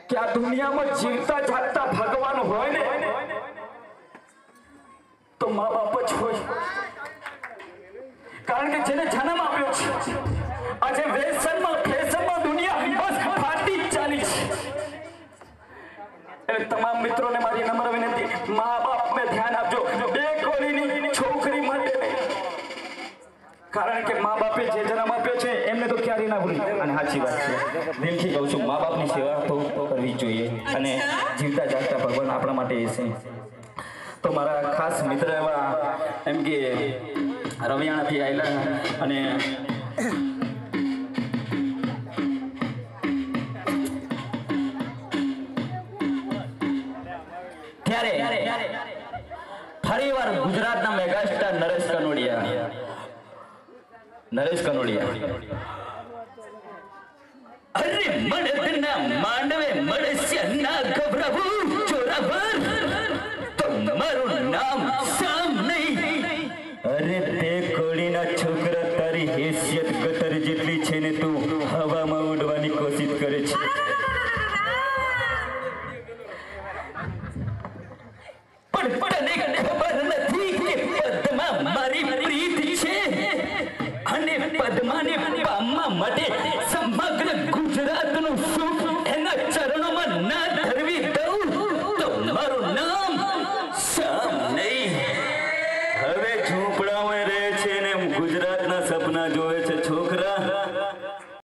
કે આ દુનિયામાં જીવતા જાગતા ભગવાન હોય ને તો મા બાપ જ હોય. કારણ કે જેને જન્મ આપ્યો છે આજે વેસનમાં ફેશનમાં દુનિયા બસ ફાટી જ ચાલી છે. એટલે તમામ મિત્રોને મારી નમ્ર વિનંતી, મા બાપને ધ્યાન આપજો, બે કોળીની છોકરી માટે. કારણ કે મા બાપે જે જન્મ આપ્યો છે એમને તો ક્યારેય ના ભૂલી. અને સાચી વાત છે, દિલથી કહું છું, મા બાપની સેવા તો કરવી જોઈએ. અને જીવતા જાગતા ભગવાન આપણા માટે એ છે. તો મારા ખાસ મિત્ર એવા એમ કે રવિયાણાથી આવેલા અને ત્યારે ફરીવાર ગુજરાતના મેગાસ્ટાર નરેશ કનોડિયા અરે મડદના માંડવે મળશે ના ગભરાવું ચોરાવર તો મારું નામ સામ નહીં. અરે તે કોળીના છોકરા, તારી હેસિયત ગટર જેટલી છે ને તું હવામાં ઉડવાની કોશિશ કરે છે.